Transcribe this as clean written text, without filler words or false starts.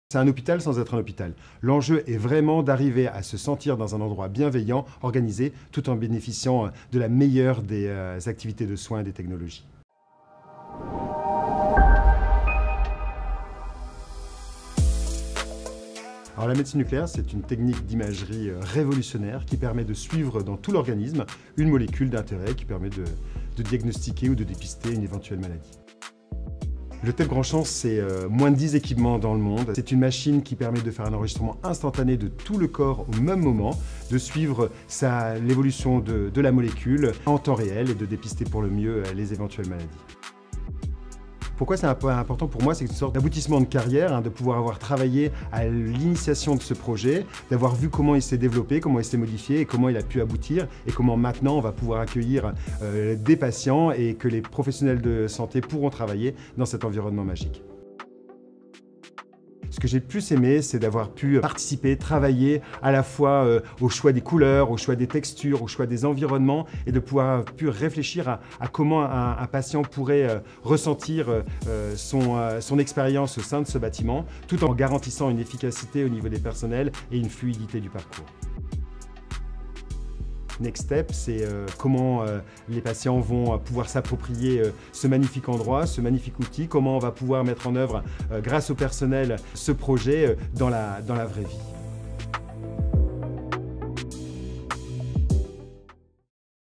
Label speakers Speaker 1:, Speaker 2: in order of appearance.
Speaker 1: C'est un hôpital sans être un hôpital. L'enjeu est vraiment d'arriver à se sentir dans un endroit bienveillant, organisé, tout en bénéficiant de la meilleure des activités de soins et des technologies. Alors, la médecine nucléaire, c'est une technique d'imagerie révolutionnaire qui permet de suivre dans tout l'organisme une molécule d'intérêt qui permet de diagnostiquer ou de dépister une éventuelle maladie. Le TEP Grand Champ, c'est moins de 10 équipements dans le monde. C'est une machine qui permet de faire un enregistrement instantané de tout le corps au même moment, de suivre l'évolution de la molécule en temps réel et de dépister pour le mieux les éventuelles maladies. Pourquoi c'est important pour moi? C'est une sorte d'aboutissement de carrière, de pouvoir avoir travaillé à l'initiation de ce projet, d'avoir vu comment il s'est développé, comment il s'est modifié et comment il a pu aboutir et comment maintenant on va pouvoir accueillir des patients et que les professionnels de santé pourront travailler dans cet environnement magique. Ce que j'ai le plus aimé, c'est d'avoir pu participer, travailler à la fois au choix des couleurs, au choix des textures, au choix des environnements et de pouvoir réfléchir à comment un patient pourrait ressentir son expérience au sein de ce bâtiment, tout en garantissant une efficacité au niveau des personnels et une fluidité du parcours. Next Step, c'est comment les patients vont pouvoir s'approprier ce magnifique endroit, ce magnifique outil, comment on va pouvoir mettre en œuvre, grâce au personnel, ce projet dans la vraie vie.